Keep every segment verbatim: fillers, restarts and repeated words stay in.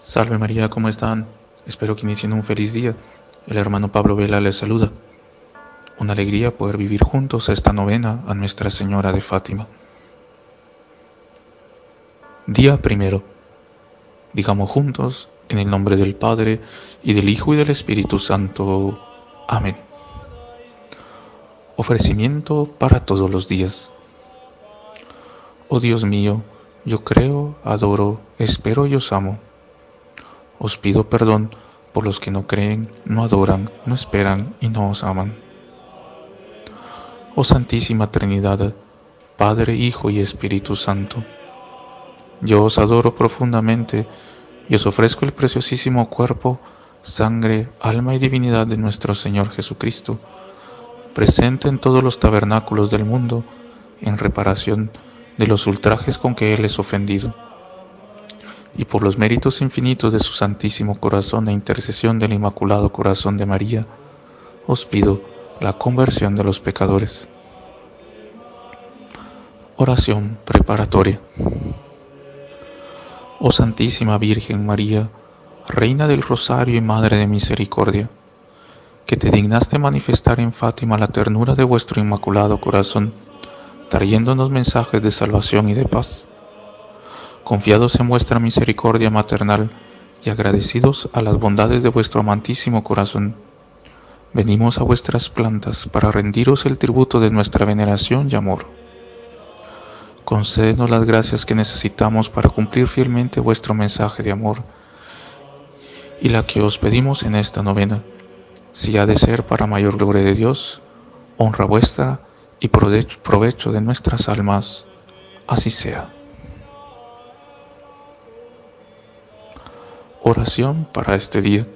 Salve María, ¿cómo están? Espero que inicien un feliz día. El hermano Pablo Vela les saluda. Una alegría poder vivir juntos esta novena a Nuestra Señora de Fátima. Día primero. Digamos juntos, en el nombre del Padre, y del Hijo y del Espíritu Santo. Amén. Ofrecimiento para todos los días. Oh Dios mío, yo creo, adoro, espero y os amo. Os pido perdón por los que no creen, no adoran, no esperan y no os aman. Oh Santísima Trinidad, Padre, Hijo y Espíritu Santo, yo os adoro profundamente y os ofrezco el preciosísimo cuerpo, sangre, alma y divinidad de nuestro Señor Jesucristo, presente en todos los tabernáculos del mundo, en reparación de los ultrajes con que Él es ofendido, y por los méritos infinitos de su Santísimo Corazón e intercesión del Inmaculado Corazón de María, os pido la conversión de los pecadores. Oración preparatoria. Oh Santísima Virgen María, Reina del Rosario y Madre de Misericordia, que te dignaste manifestar en Fátima la ternura de vuestro Inmaculado Corazón, trayéndonos mensajes de salvación y de paz. Confiados en vuestra misericordia maternal y agradecidos a las bondades de vuestro amantísimo corazón, venimos a vuestras plantas para rendiros el tributo de nuestra veneración y amor. Concédenos las gracias que necesitamos para cumplir fielmente vuestro mensaje de amor, y la que os pedimos en esta novena, si ha de ser para mayor gloria de Dios, honra vuestra y provecho de nuestras almas, así sea. Oración para este día.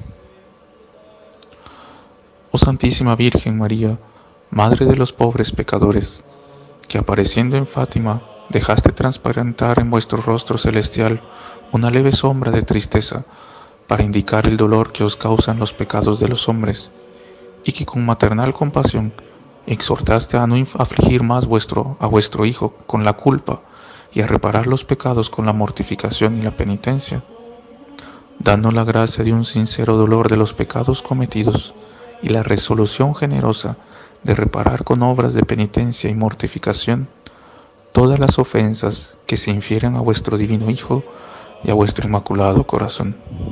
Oh Santísima Virgen María, Madre de los pobres pecadores, que apareciendo en Fátima dejaste transparentar en vuestro rostro celestial una leve sombra de tristeza para indicar el dolor que os causan los pecados de los hombres, y que con maternal compasión exhortaste a no afligir más vuestro, a vuestro Hijo con la culpa y a reparar los pecados con la mortificación y la penitencia. Danos la gracia de un sincero dolor de los pecados cometidos y la resolución generosa de reparar con obras de penitencia y mortificación todas las ofensas que se infieren a vuestro divino Hijo y a vuestro Inmaculado Corazón.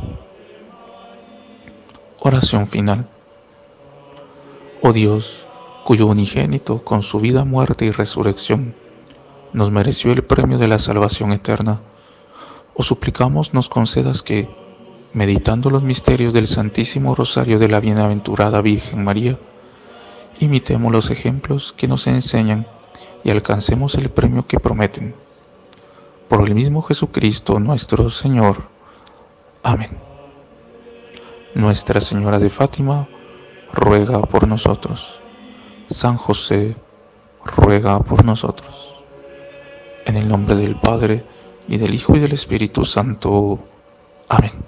Oración final. Oh Dios, cuyo unigénito con su vida, muerte y resurrección nos mereció el premio de la salvación eterna, os suplicamos nos concedas que, meditando los misterios del Santísimo Rosario de la Bienaventurada Virgen María, imitemos los ejemplos que nos enseñan y alcancemos el premio que prometen. Por el mismo Jesucristo nuestro Señor. Amén. Nuestra Señora de Fátima, ruega por nosotros. San José, ruega por nosotros. En el nombre del Padre, y del Hijo y del Espíritu Santo. Amén.